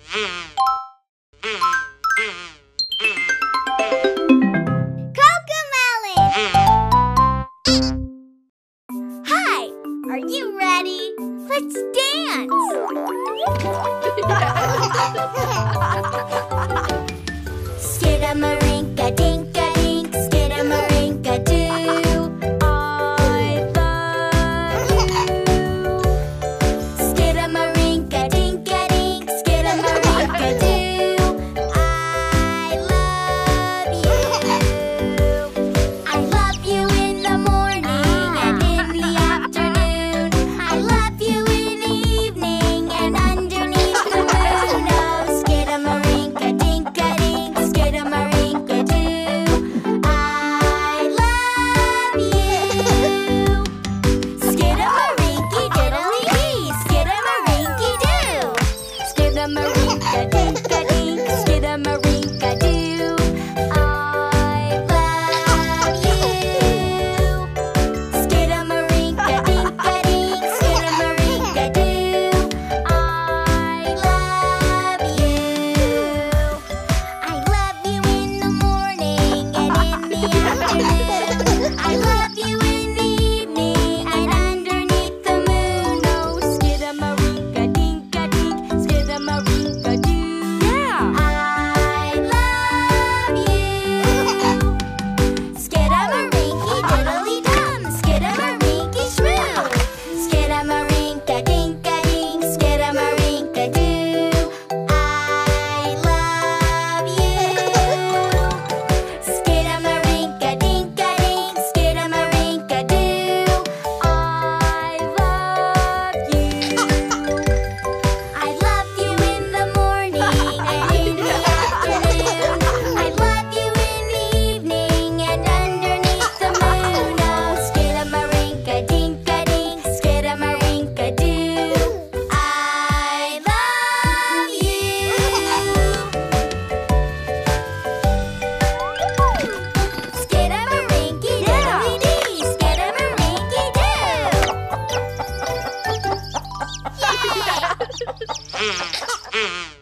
CoComelon! Hi! Are you ready? Let's dance! Skidamarink dink dink, skidamarink do. I love you. Skidamarink dink dink, skidamarink do. I love you. I love you in the morning and in the afternoon. I love you in the evening and underneath the moon. Oh, skidamarink dink dink, skidamarink do. I love you. Skidamarinky diddly dee, skidamarinky doo. Skidamarink dink dink, skidamarink do. I love you. Skidamarink dink dink, skidamarink do. I love you. I love you in the morning and in the afternoon. I love you in the evening and underneath the moon. Oh, skidamarink dink dink, skidamarink do. Yeah. I love you. Skidamarinky diddly dum, skidamarinky shmoo. Skidamarink dink dink, skidamarink do. I love you. Skidamarink dink dink, skidamarink do. I love you. I love you in the morning and in the afternoon. I love you in the evening and underneath the moon. Oh, skidamarink dink dink, skidamarink do. I love you. Skidamarinky diddly dee, skidamarinky doo. Yay!